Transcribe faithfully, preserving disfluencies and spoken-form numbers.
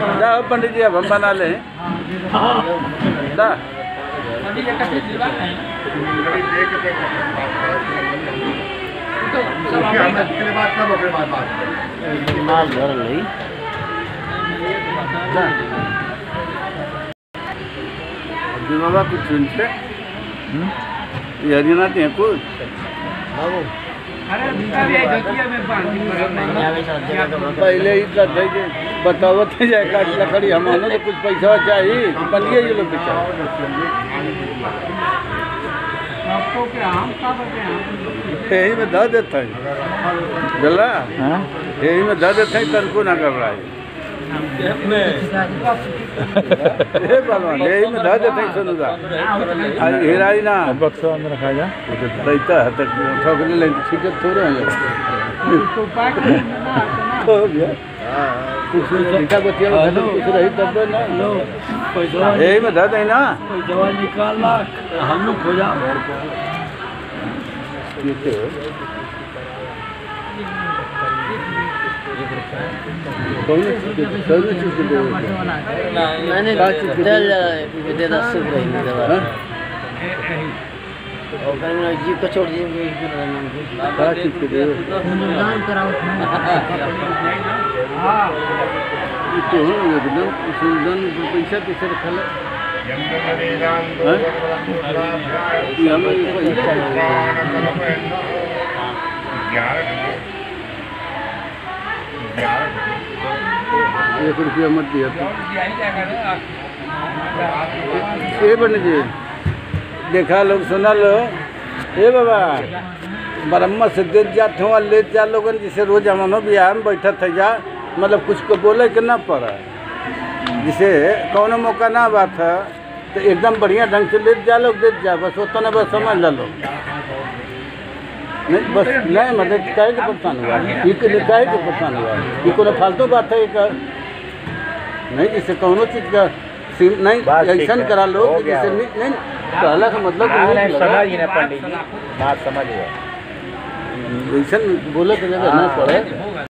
दा पंडित जी अब हम बना ले दा बाबा कुछ सुनते यदि ना ते कुछ पहले ही कर दे बतावत जाए का लकड़ी हमारे तो कुछ पैसा चाहिए बनिए ये लोग यही में दा देता है जला यही में दा देता है तन को ना घबराए यही में धा देते हैं सुनुगा हिराई ना बक्सा अंदर रखा जा रहता है तक ठोकने लगे ठीक है थोड़े हैं तो भैया कुछ लिखा बच्चे कुछ रही तब ना यही में धा दें ना पैसा निकाल ला हम लोग खो जा मैंने तेल दे दस रुपये में दवा और मैंने जीप का छोड़ दिया क्या चीज़ के दे दान कराओ हाँ तो एकदम सुंदर पैसा कैसे रखा है एक रुपया मत दिया ये बन जी देखा लोग सुना लो ए बाबा बरम्मा से दे जाते हो ले जा लोगन जिसे रोज हम बिहार में बैठा थे जा मतलब कुछ को बोले के ना पड़ा जिसे कौन मौका ना बात है तो एकदम बढ़िया ढंग से ले जा लोग दे जा बस उतना बस समझ ला लो नहीं बस नहीं मतलब काहे के परेशान हुआ ये काहे के परेशान हुआ ये कोई फालतू बात है एक नहीं जैसे कौनो चीज़ का नहीं ऐसा करा लो जैसे नहीं नहीं कहला का मतलब समझ ही ना पंडित जी बात समझ ऐसा बोले के जगह ना पड़े।